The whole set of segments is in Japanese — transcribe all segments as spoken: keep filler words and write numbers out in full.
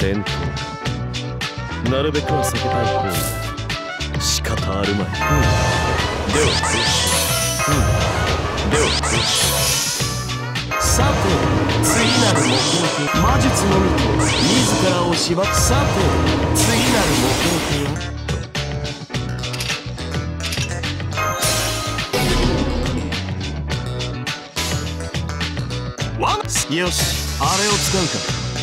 戦闘なるべくは避けたい方が仕方あるまい。うん、ではこうしよう。うん、ではこうしよう。さて次なる目的、魔術のみと自らを縛って、さて次なる目的はよし、あれを使うか。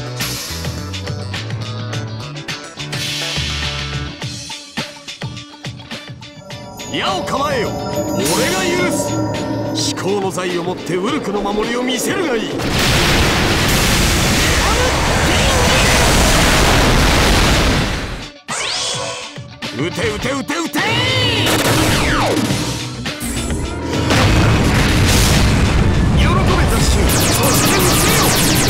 矢を構えよ、俺が許す。至高の財をもってウルクの守りを見せるがいい。撃て撃て撃て撃て。喜べた瞬、そして撃てよ。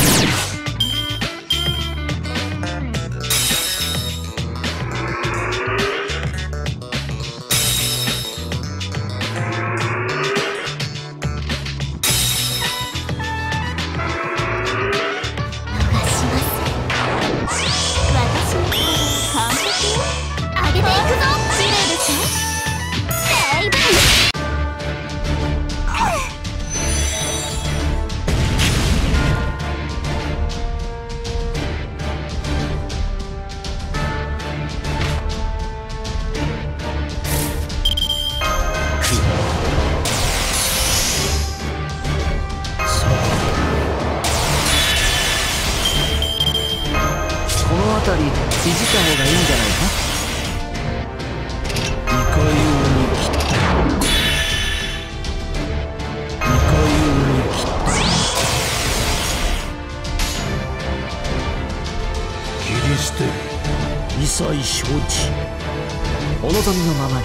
承知。お望みのままに。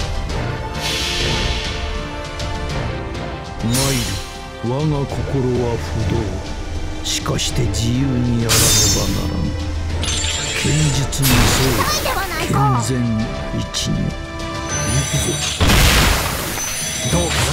参る。我が心は不動。しかして自由にやらねばならぬ。剣術にそう健全一如。行くぞ。 どうかな。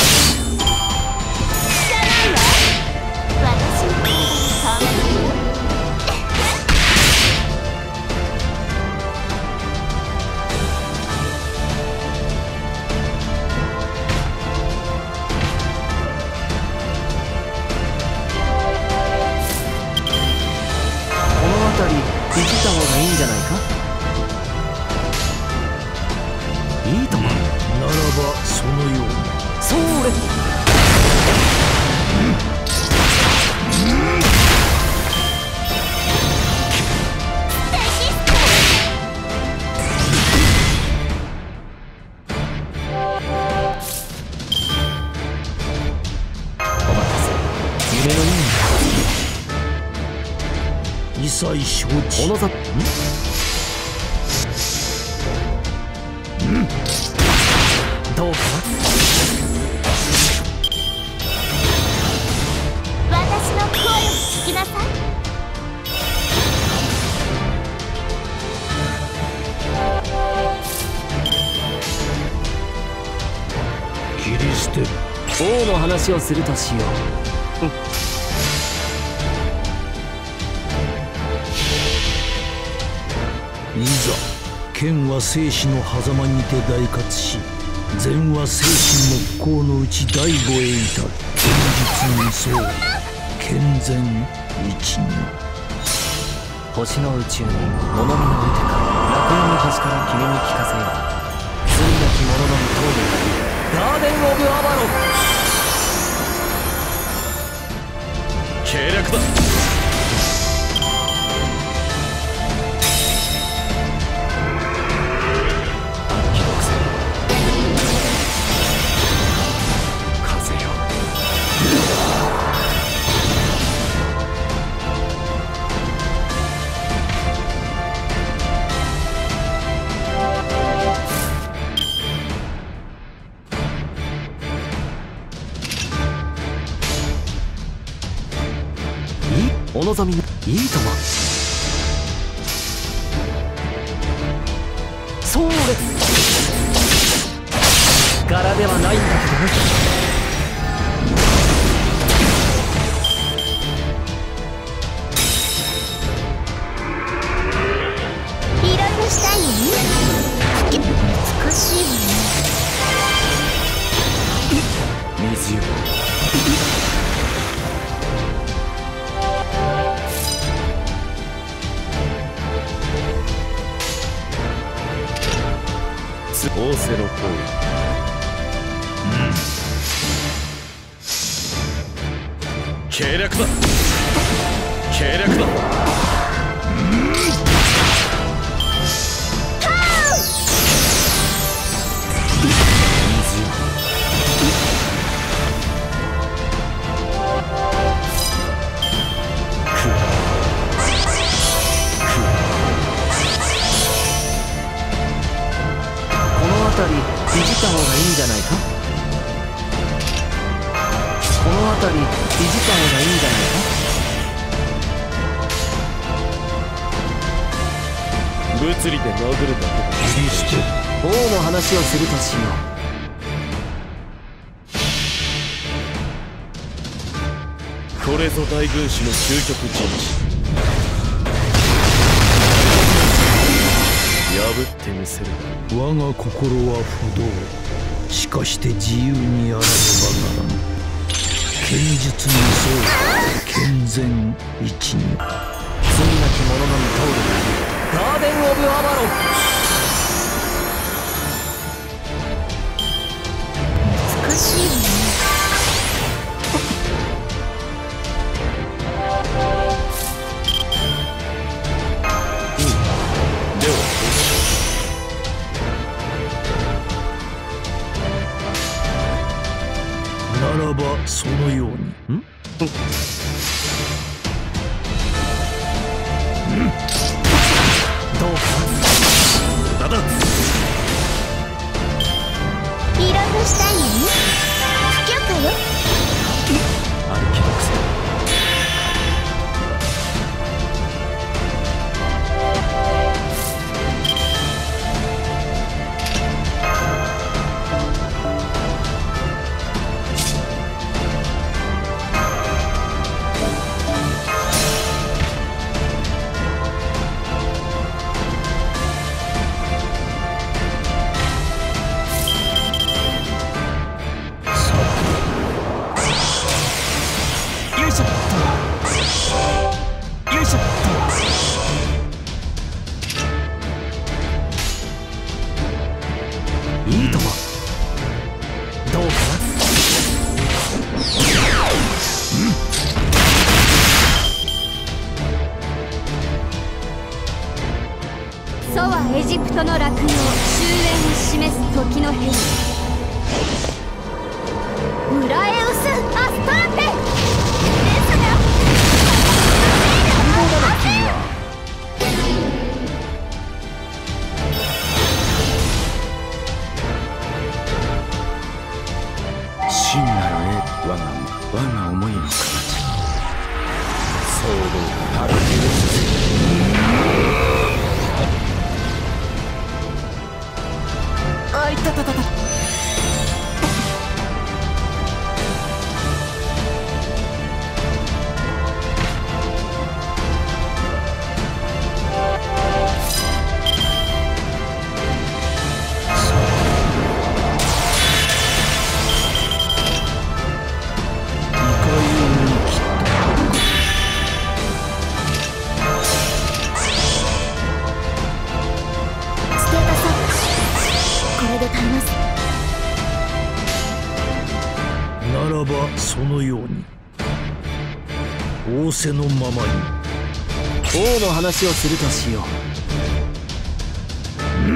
いじった方がいいんじゃないか。いいとも。ならばそのように。 それ。お待たせ。夢のように。 一切承知。 小野座。ん？うん。どうかな。 私の声を聞きなさい。 切り捨てる。 王の話をするとしよう。 いざ剣は生死の狭間にて大活し、善は生死木工のうち第五へ至る。剣術無双健全一如。 星の宇宙に物見の歌か楽園の星から君に聞かせよう。罪なき者の無頭部ガーデン・オブ・アバロン。計略だ。お望みのいいとも。それ柄ではないんだけどね。 水よ。仰せのとおり。計略だ計略だ。 いじった方がいいんじゃないか。この辺りいじった方がいいんじゃないか。 物理で殴るだけでして王の話をするとしよう。これぞ大軍師の究極陣地。破ってみせる。 我が心は不動。しかして自由にあらねばならぬ。剣術にそう健全一に。罪なき者のみ通るガーデン・オブ・アバロン。 難しいよね。 ならばそのように。ん？どうか。無駄だ。 いろいろしたいのに不許可よ。 歩きのくせ。 いいとも。どうかな。 祖はエジプトの落葉、終焉を示す時の変。ムラエウス・アストラテ。 真なる我が我が思いの形。 騒動たるあいたたたた。 ならばそのように。仰せのままに。 王の話をするとしよう。うん。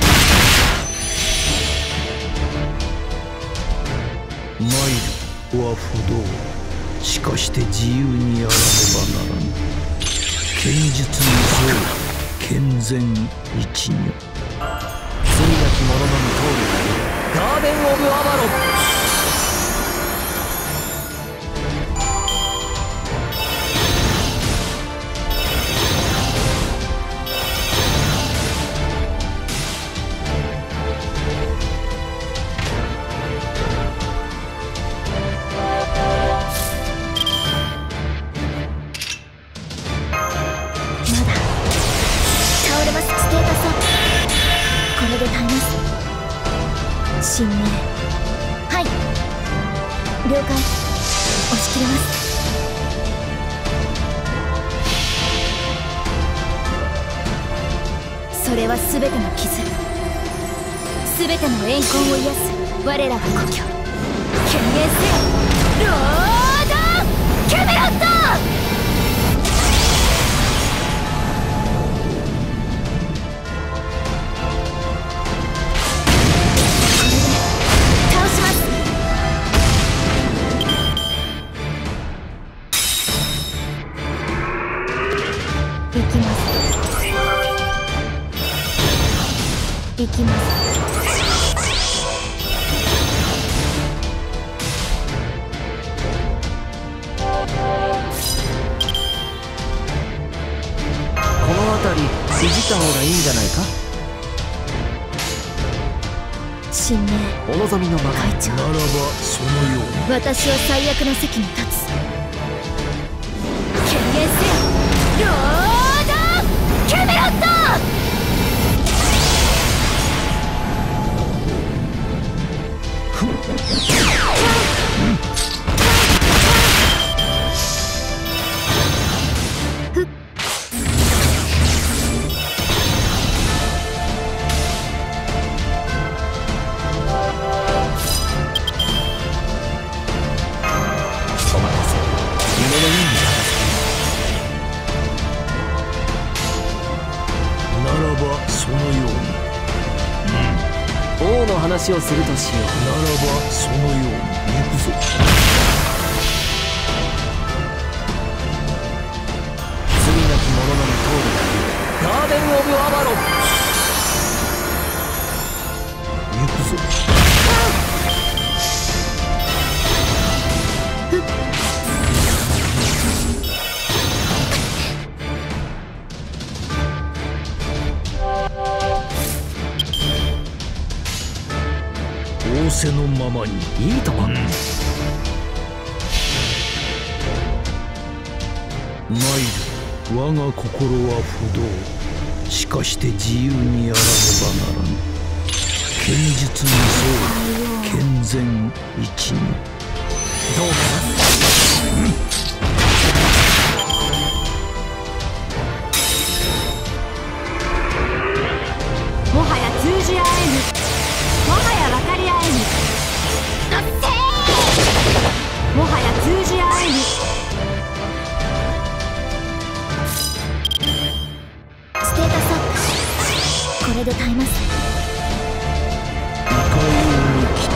マイルは不動。しかして自由にあらねばならぬ。剣術にそう健全一如。 罪なき者のみ通るガーデン・オブ・アバロン。 これで耐えます。神明了解。押し切れます。それは全ての傷、全ての怨恨を癒す我らが故郷。権限せよロードキャメロット。行きます行きます。 この辺りいじった方がいいんじゃないか。 神明お望みのまま会長、 ならばそのように。 私を最悪の席に立つ。権限せよロードキャメロット。 王の話をするとしよう。 ならばそのように行くぞ。 罪なき者のみ通るガーデン・オブ・アバロン。 行くぞ。仰せのままに。 いいとも、うん、 参る我が心は不動。しかして自由にあらねばならぬ。剣術にそう健全一に。 どうかな、うん、 もはや通じ合えぬ、もはや分かり合えぬ。もはや通じ合えぬ。ステータスアップ。これで耐えます。 いかように切った。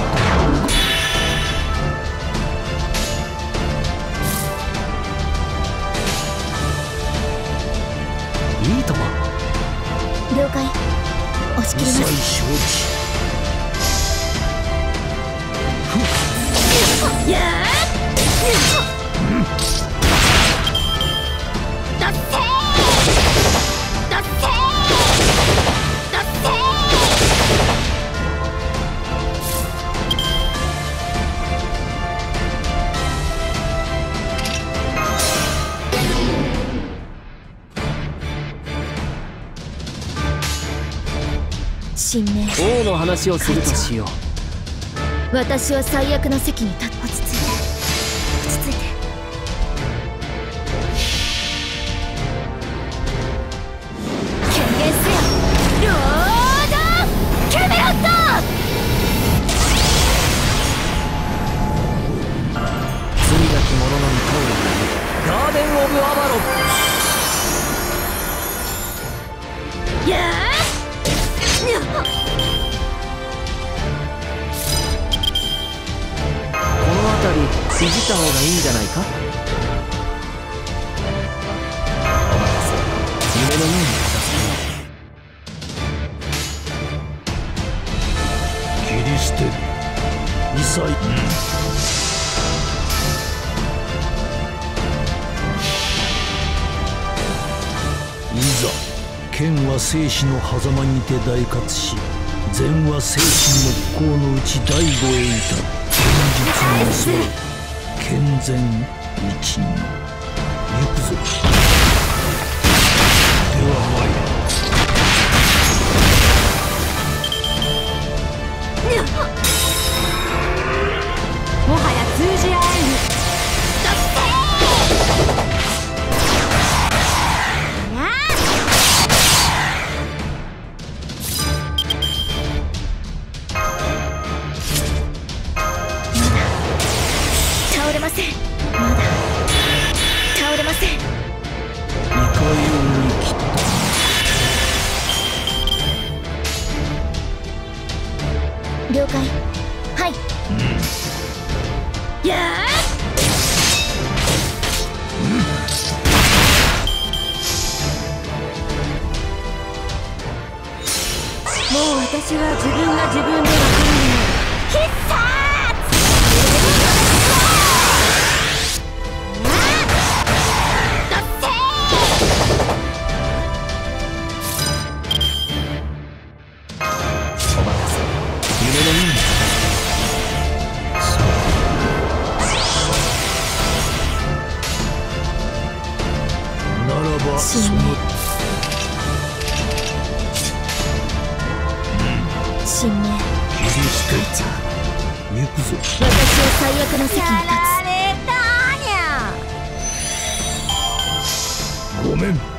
いいとも。 了解。押し切ります。 承知。 やーだってーだってーだってー。神明王の話をするとしよう。 私を最悪の席に立つ。落ち着いて落ち着いて。権限せよロードキャメロット。 罪なき者のみ通るガーデン・オブ・アバロン。 やーいじった方がいいんじゃないか。お任せ。夢のように切り捨てる。異彩、うん、いざ剣は生死の狭間にて大活し、善は生死木工のうち第五へ至る。剣術にそう健全一に行くぞ。では参る。 もはや通じ合せん。まだ倒れません。 いかように切った。 了解。はい。うん、やー、うん、もう私は自分が自分でわからない。必殺その神明、 切り捨てちゃ行くぞ。 私を最悪の席に立つ。やられたにゃ。 ごめん。